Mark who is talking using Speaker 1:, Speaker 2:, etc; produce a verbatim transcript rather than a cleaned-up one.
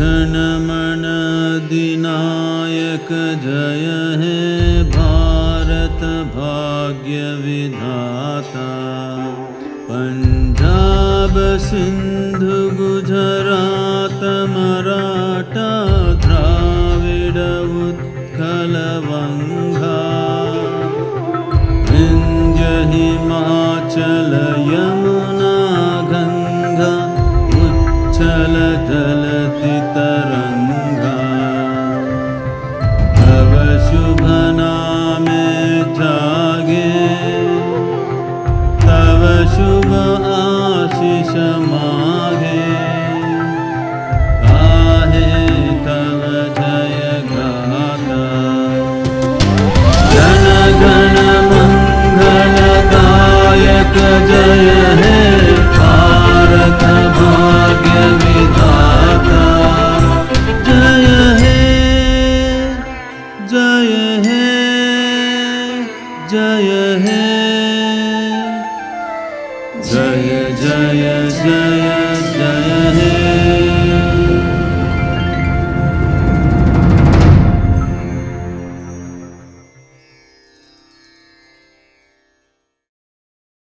Speaker 1: जनमन अधिनायक जय हे भारत भाग्य विधाता। पंजाब सिंधु गुजरात मराठा द्राविड उत्कल वंगा। विंध्य हिमाचल यमुना गंगा उच्चल जलति तरंगा। तव शुभ नामे जागे तव शुभ आशीष मागे। गाहे तव जय गाथा। जन गण मंगलदायक जय हे भारत भाग्य विधाता। जय हे जय हे जय हे जय जय जय जय हे।